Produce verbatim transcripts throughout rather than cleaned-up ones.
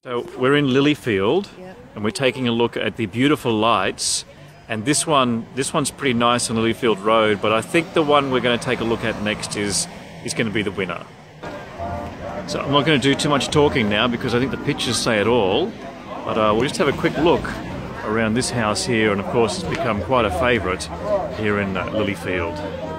So we're in Lilyfield, Yeah. and we're taking a look at the beautiful lights. And this one, this one's pretty nice on Lilyfield Road, but I think the one we're going to take a look at next is is going to be the winner. So I'm not going to do too much talking now because I think the pictures say it all. But uh, we'll just have a quick look around this house here, and of course it's become quite a favourite here in uh, Lilyfield.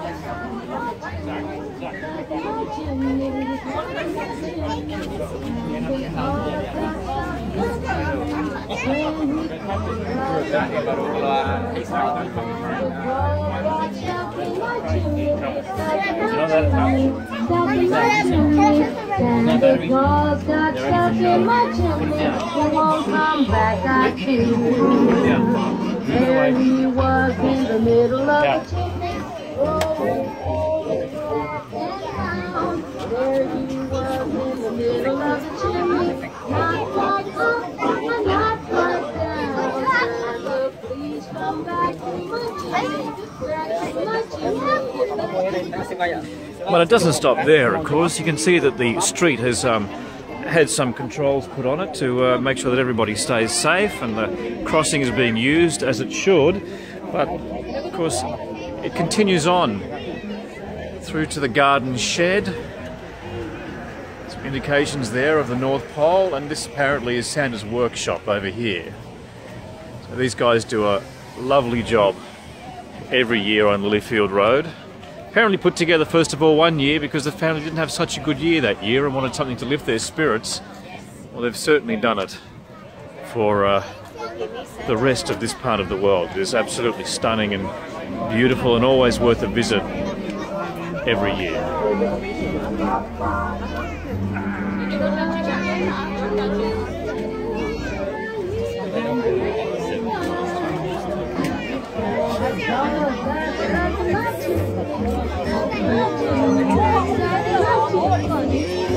There he was in the middle of the chimney. There he was in the middle of the chimney. Not quite up and not quite down. So please come back to my chimney. Well, it doesn't stop there, of course. You can see that the street has um, had some controls put on it to uh, make sure that everybody stays safe, and the crossing is being used as it should. But, of course, it continues on through to the garden shed. Some indications there of the North Pole, and this apparently is Santa's workshop over here. So these guys do a lovely job every year on Lilyfield Road. Apparently put together first of all one year because the family didn't have such a good year that year and wanted something to lift their spirits. Well, they've certainly done it for uh, the rest of this part of the world. It is absolutely stunning and beautiful and always worth a visit every year.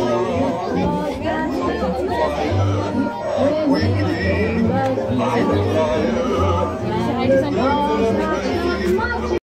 When